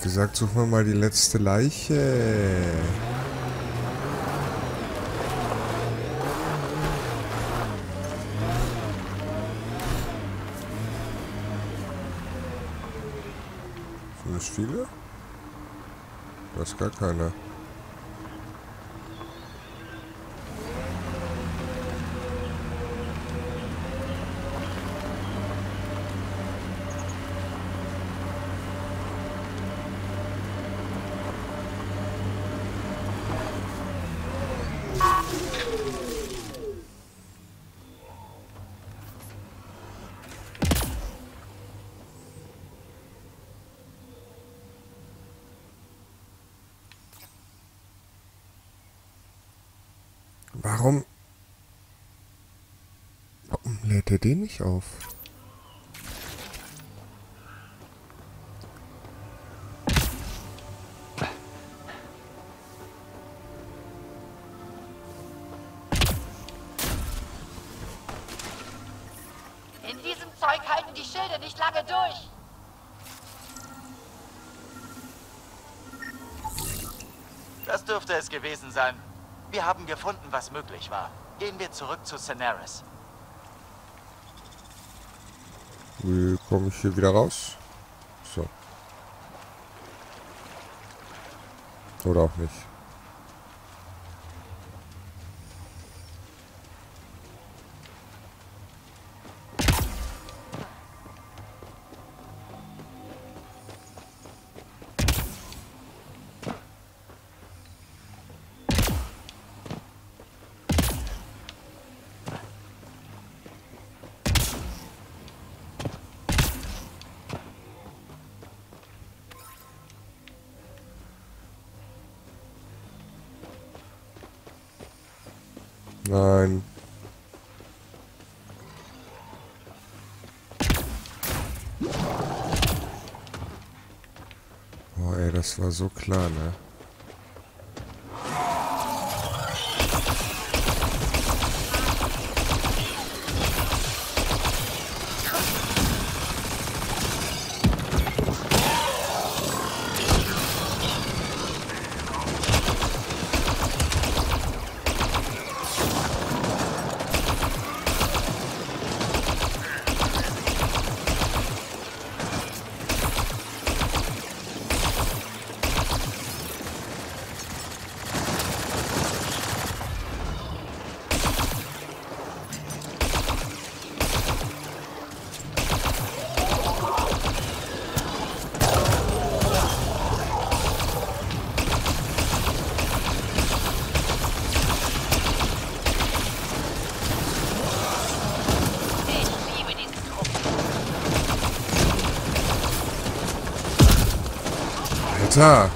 gesagt, suchen wir mal die letzte Leiche. Sind das viele? Da ist gar keiner. Warum lädt er den nicht auf? In diesem Zeug halten die Schilde nicht lange durch. Das dürfte es gewesen sein. Wir haben gefunden, was möglich war. Gehen wir zurück zu Cenarius. Wie komme ich hier wieder raus? So. Oder auch nicht. Nein. Boah, ey, das war so klar, ne? Alter!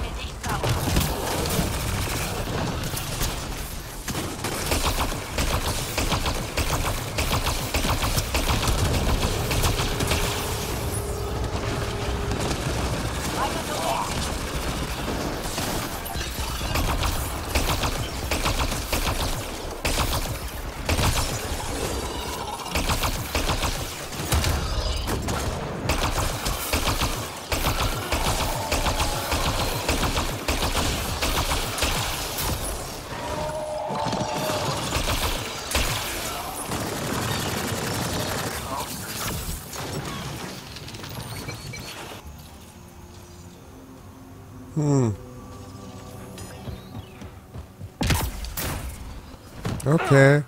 Okay.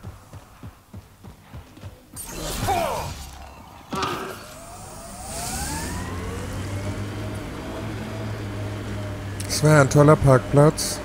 Das war ein toller Parkplatz.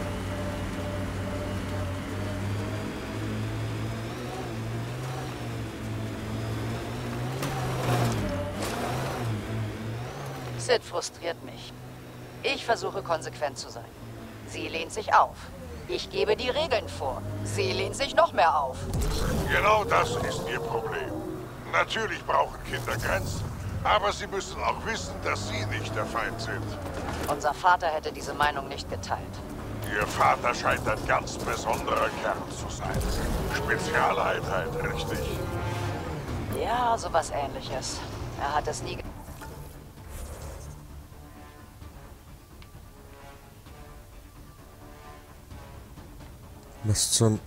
Sid frustriert mich. Ich versuche konsequent zu sein. Sie lehnt sich auf. Ich gebe die Regeln vor. Sie lehnt sich noch mehr auf. Genau das ist ihr Problem. Natürlich brauchen Kinder Grenzen, aber sie müssen auch wissen, dass sie nicht der Feind sind. Unser Vater hätte diese Meinung nicht geteilt. Ihr Vater scheint ein ganz besonderer Kerl zu sein. Spezialeinheit, richtig? Ja, sowas Ähnliches. Er hat es nie... Was zum...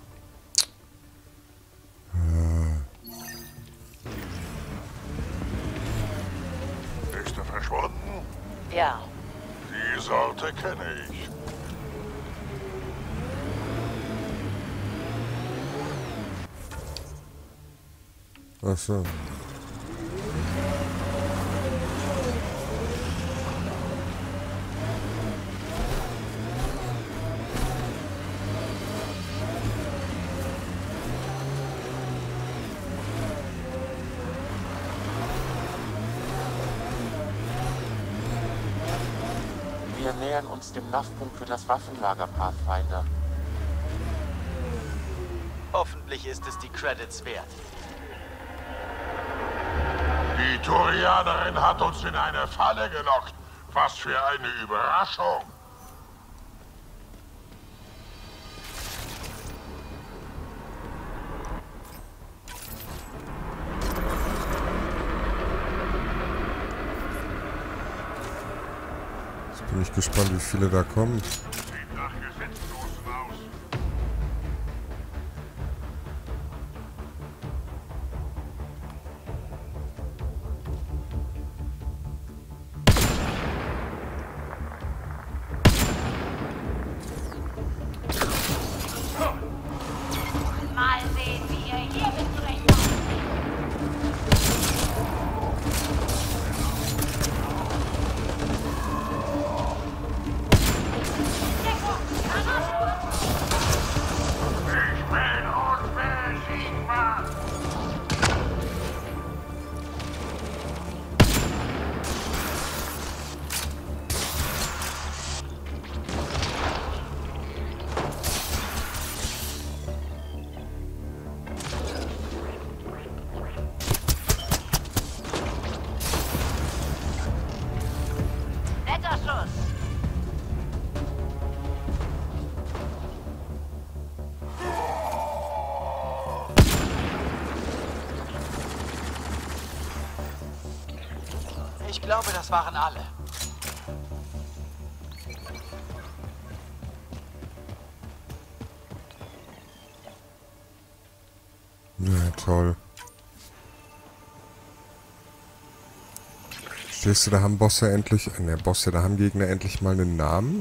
Ist er verschwunden? Ja, Die Sorte kenne ich. Ach so. Wir nähern uns dem Laufpunkt für das Waffenlager, Pathfinder. Hoffentlich ist es die Credits wert. Die Turianerin hat uns in eine Falle gelockt. Was für eine Überraschung. Jetzt bin ich gespannt, wie viele da kommen. Sieht nach Gesetzlosen aus. Mal sehen, wie ihr hier mit zurechtkommt. Ich bin unbesiegbar. Netter Schuss. Ich glaube, das waren alle. Ja, toll. Stehst du, da haben Bosse endlich... Ne, Bosse, da haben Gegner endlich mal einen Namen.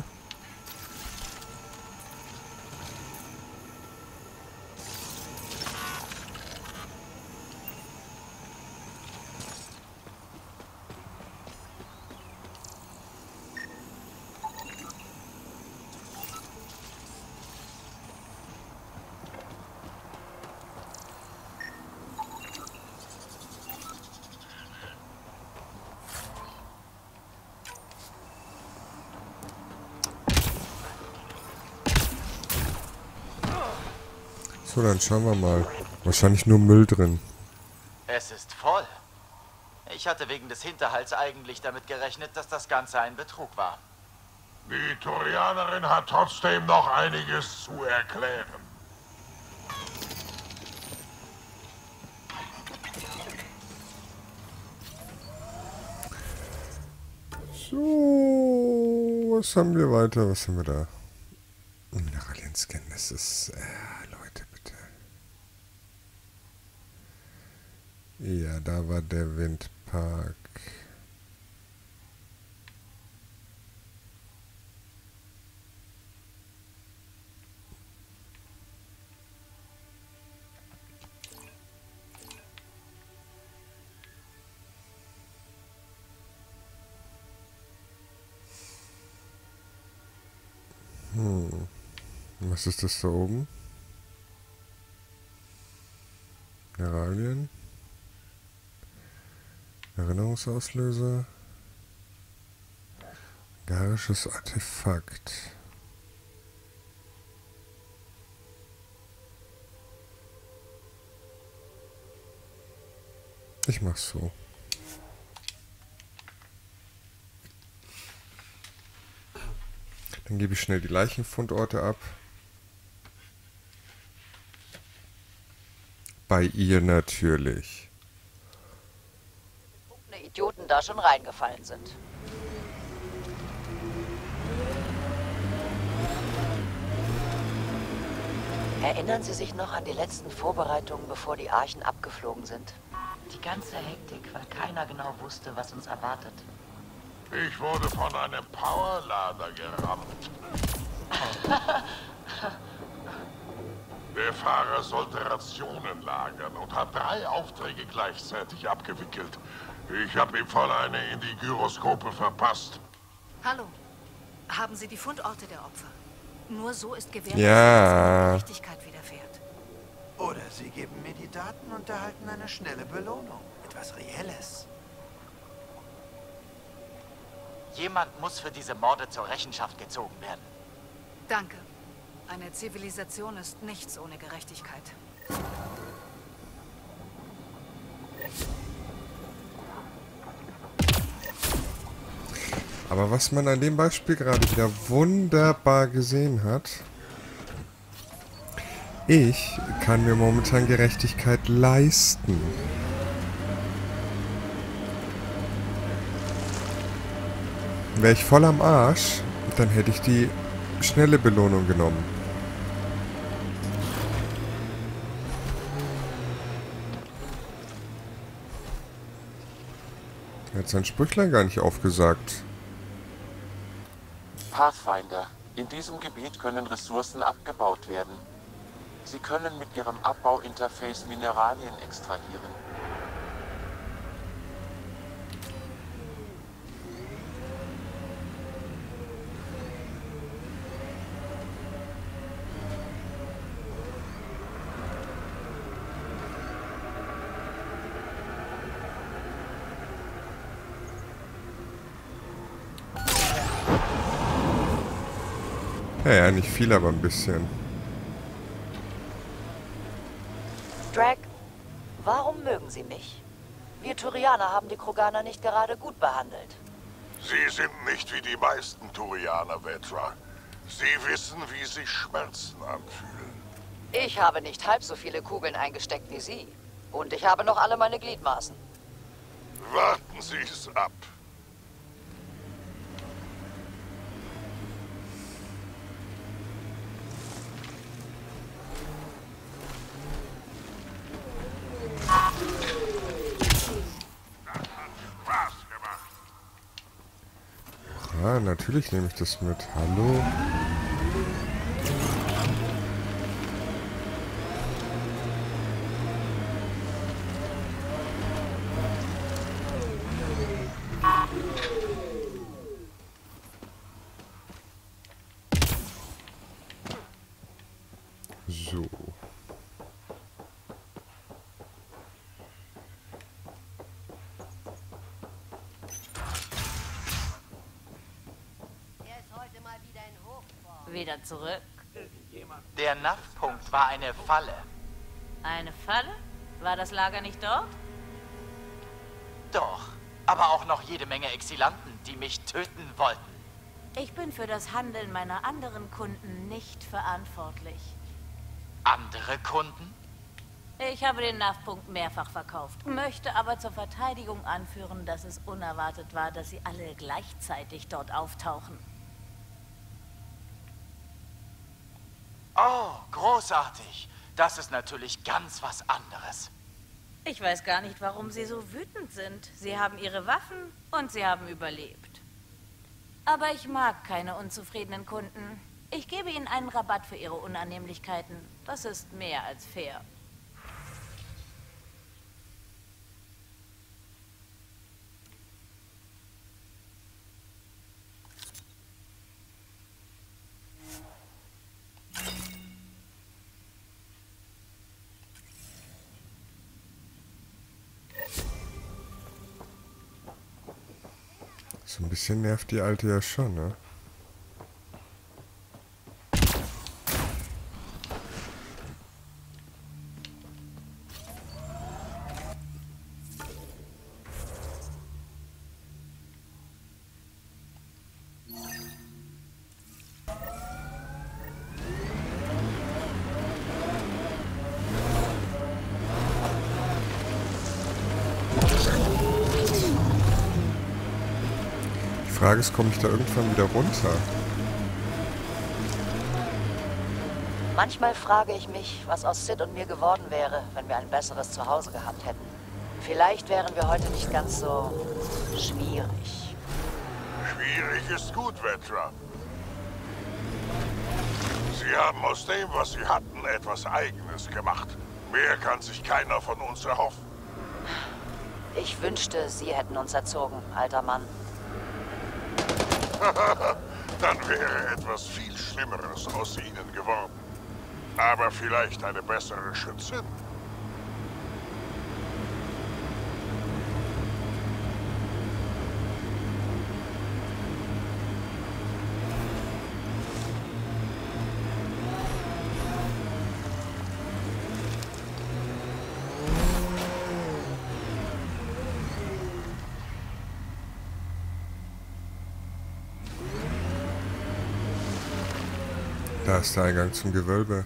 So, dann schauen wir mal. Wahrscheinlich nur Müll drin. Es ist voll. Ich hatte wegen des Hinterhalts eigentlich damit gerechnet, dass das Ganze ein Betrug war. Die Turianerin hat trotzdem noch einiges zu erklären. So, was haben wir weiter? Was haben wir da? Mineralien-Scan, das ist... Leute, bitte. Ja, da war der Windpark. Was ist das da oben? Mineralien. Erinnerungsauslöser. Garisches Artefakt. Ich mach's so. Dann gebe ich schnell die Leichenfundorte ab. Bei ihr natürlich. Idioten da schon reingefallen sind. Erinnern Sie sich noch an die letzten Vorbereitungen, bevor die Archen abgeflogen sind? Die ganze Hektik, weil keiner genau wusste, was uns erwartet. Ich wurde von einem Powerlader gerammt. Der Fahrer sollte Rationen lagern und hat 3 Aufträge gleichzeitig abgewickelt. Ich habe ihm voll eine in die Gyroskope verpasst. Hallo. Haben Sie die Fundorte der Opfer? Nur so ist gewährleistet, Ja. dass Gerechtigkeit widerfährt. Oder Sie geben mir die Daten und erhalten eine schnelle Belohnung. Etwas Reelles. Jemand muss für diese Morde zur Rechenschaft gezogen werden. Danke. Eine Zivilisation ist nichts ohne Gerechtigkeit. Aber was man an dem Beispiel gerade wieder wunderbar gesehen hat, ich kann mir momentan Gerechtigkeit leisten. Wäre ich voll am Arsch, dann hätte ich die schnelle Belohnung genommen. Er hat sein Sprüchlein gar nicht aufgesagt. Pathfinder. In diesem Gebiet können Ressourcen abgebaut werden. Sie können mit Ihrem Abbauinterface Mineralien extrahieren. Ja, nicht viel, aber ein bisschen. Drag, warum mögen Sie mich? Wir Turianer haben die Kroganer nicht gerade gut behandelt. Sie sind nicht wie die meisten Turianer, Vetra. Sie wissen, wie sich Schmerzen anfühlen. Ich habe nicht halb so viele Kugeln eingesteckt wie Sie. Und ich habe noch alle meine Gliedmaßen. Warten Sie es ab. Ah, natürlich nehme ich das mit. Hallo? So. Wieder zurück. Der NAV-Punkt war eine Falle. Eine Falle? War das Lager nicht dort? Doch, aber auch noch jede Menge Exilanten, die mich töten wollten. Ich bin für das Handeln meiner anderen Kunden nicht verantwortlich. Andere Kunden? Ich habe den NAV-Punkt mehrfach verkauft, möchte aber zur Verteidigung anführen, dass es unerwartet war, dass sie alle gleichzeitig dort auftauchen. Oh, großartig. Das ist natürlich ganz was anderes. Ich weiß gar nicht, warum Sie so wütend sind. Sie haben Ihre Waffen und Sie haben überlebt. Aber ich mag keine unzufriedenen Kunden. Ich gebe Ihnen einen Rabatt für Ihre Unannehmlichkeiten. Das ist mehr als fair. So ein bisschen nervt die Alte ja schon, ne? Die Frage ist, komme ich da irgendwann wieder runter? Manchmal frage ich mich, was aus Sid und mir geworden wäre, wenn wir ein besseres Zuhause gehabt hätten. Vielleicht wären wir heute nicht ganz so schwierig. Schwierig ist gut, Vetra. Sie haben aus dem, was Sie hatten, etwas Eigenes gemacht. Mehr kann sich keiner von uns erhoffen. Ich wünschte, Sie hätten uns erzogen, alter Mann. Dann wäre etwas viel Schlimmeres aus Ihnen geworden. Aber vielleicht eine bessere Schützin. Da ist der Eingang zum Gewölbe.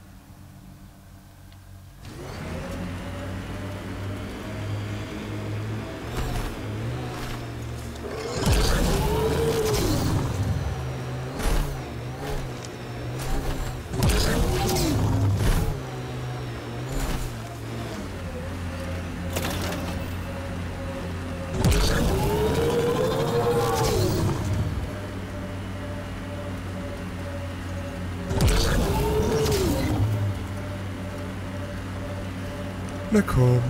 Na komm.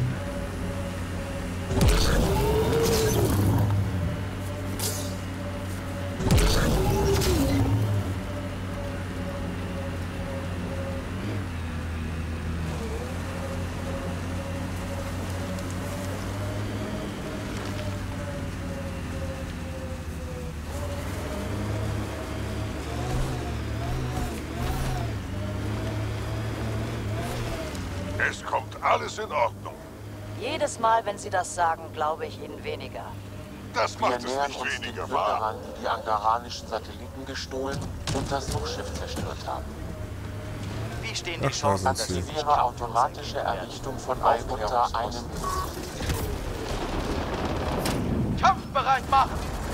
Es kommt alles in Ordnung. Jedes Mal, wenn Sie das sagen, glaube ich Ihnen weniger. Das Wir macht es nähern nicht uns den weniger wahr. Plünderern, die angaranischen Satelliten gestohlen und das Suchschiff zerstört haben. Wie stehen die Ach, da Chancen, sind dass sie. sie Die sich wäre automatische Errichtung von unter einem kampfbereit machen?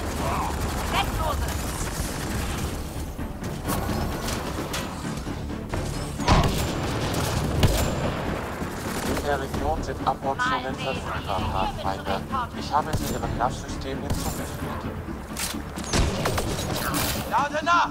In der Region sind Aboptionen verfügbar, Pathfinder. Ich habe sie ihrem NAV-System hinzugefügt. Lade nach!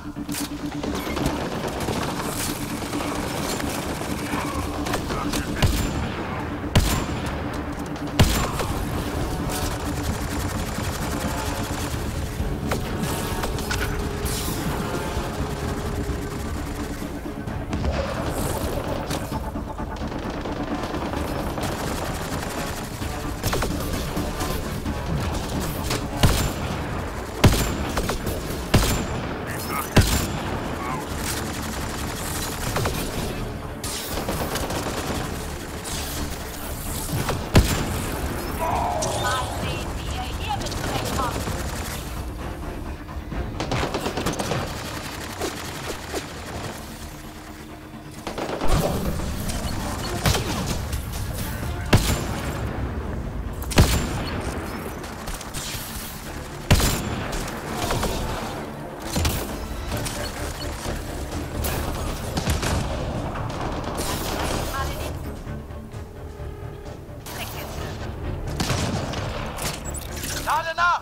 Lade nach!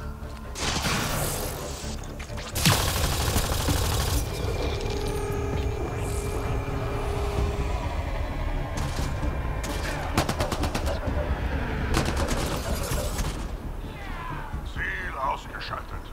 Ziel ausgeschaltet.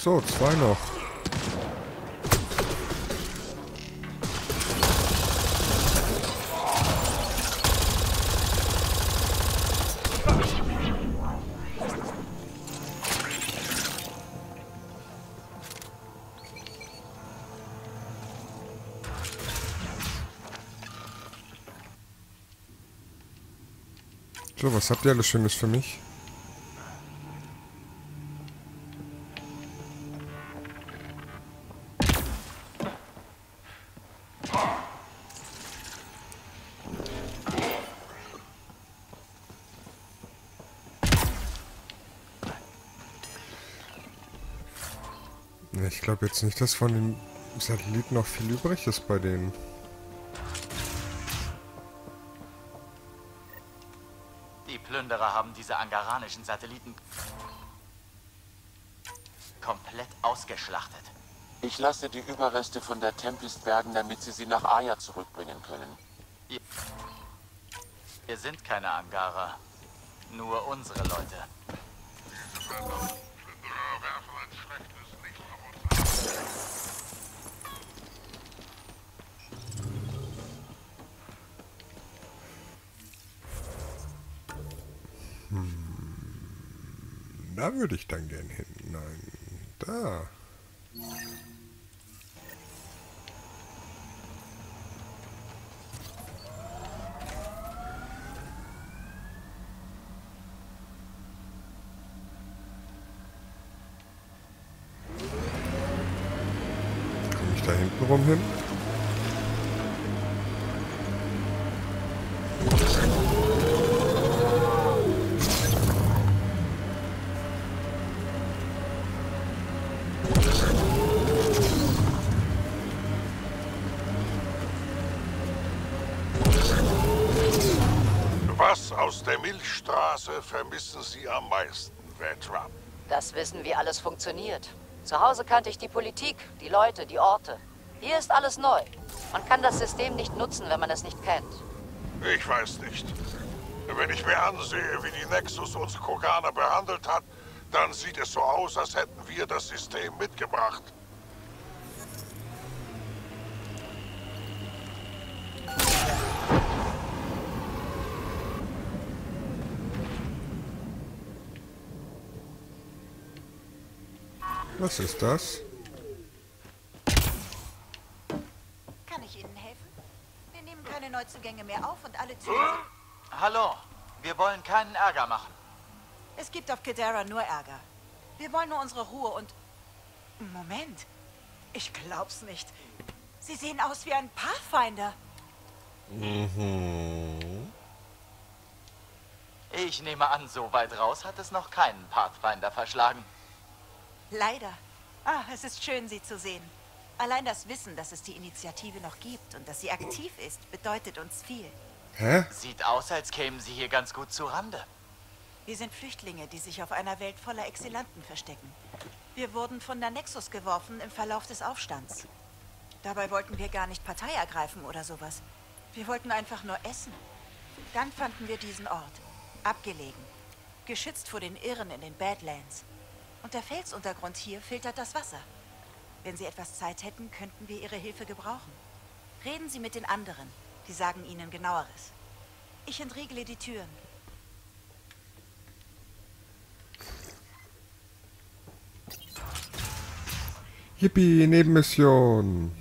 so, 2 noch. So, was habt ihr alles Schönes für mich? Ich glaube jetzt nicht, dass von den Satelliten noch viel übrig ist bei denen. Die Plünderer haben diese angaranischen Satelliten komplett ausgeschlachtet. Ich lasse die Überreste von der Tempest bergen, damit sie nach Aya zurückbringen können. Wir sind keine Angara. Nur unsere Leute. Da würde ich dann gern hin. Nein, da. Komme ich da hinten rum hin? Was aus der Milchstraße vermissen Sie am meisten, Vedra? Das wissen, wie alles funktioniert. Zu Hause kannte ich die Politik, die Leute, die Orte. Hier ist alles neu. Man kann das System nicht nutzen, wenn man es nicht kennt. Ich weiß nicht. Wenn ich mir ansehe, wie die Nexus uns Kroganer behandelt hat, dann sieht es so aus, als hätten wir das System mitgebracht. Was ist das? Kann ich Ihnen helfen? Wir nehmen keine Neuzugänge mehr auf und alle Hallo, wir wollen keinen Ärger machen. Es gibt auf Kedara nur Ärger. Wir wollen nur unsere Ruhe und... Moment. Ich glaub's nicht. Sie sehen aus wie ein Pathfinder. Ich nehme an, so weit raus hat es noch keinen Pathfinder verschlagen. Leider. Ah, es ist schön, Sie zu sehen. Allein das Wissen, dass es die Initiative noch gibt und dass sie aktiv ist, bedeutet uns viel. Hä? Sieht aus, als kämen sie hier ganz gut zu Rande. Wir sind Flüchtlinge, die sich auf einer Welt voller Exilanten verstecken. Wir wurden von der Nexus geworfen im Verlauf des Aufstands. Dabei wollten wir gar nicht Partei ergreifen oder sowas. Wir wollten einfach nur essen. Dann fanden wir diesen Ort. Abgelegen. Geschützt vor den Irren in den Badlands. Und der Felsuntergrund hier filtert das Wasser. Wenn Sie etwas Zeit hätten, könnten wir Ihre Hilfe gebrauchen. Reden Sie mit den anderen. Die sagen Ihnen Genaueres. Ich entriegle die Türen. Yippie, Nebenmission.